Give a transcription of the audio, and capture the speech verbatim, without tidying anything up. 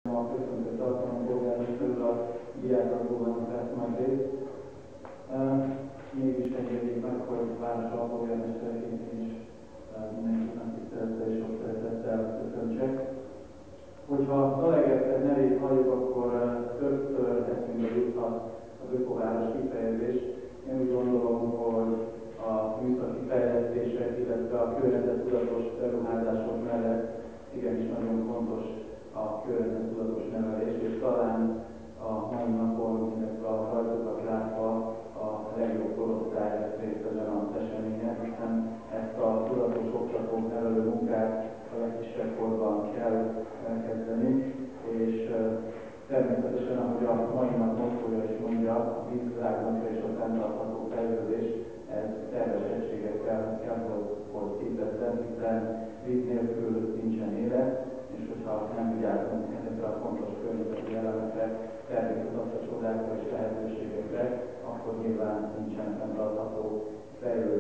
A köszöntő tartalom polgármesterül a diákadóban vesz majd részt. Uh, mégis engedjék meg, hogy Városa polgármestereként én is uh, mindenkit nagy tisztelettel és sok szeretettel köszöntsek. Hogyha Zalaegerszeg nevét halljuk, akkor uh, többször eszünkbe juthat az ökováros kifejezés. Én úgy gondolom, hogy a műszaki fejlesztések, illetve a környezettudatos beruházások mellett igenis nagyon fontos a környezettudatos nevelés, és talán a mai napon, illetve a rajzokat látva a legjobb korosztály vesz részt ezen az eseményen, hiszen ezt a tudatos oktató nevelő munkát a legkisebb korban kell elkezdeni, és természetesen, ahogy a mai nap mottója is mondja, a vízvilág napja és a fenntartható fejlődés, ez szerves egységekkel kell, hogy képezzen, hiszen víz nélkül nincsen élet, és hogyha nem vigyázunk ezekre a fontos környezeti elemekre, természetadta csodákra és lehetőségekre, akkor nyilván nincsen fenntartható fejlődés.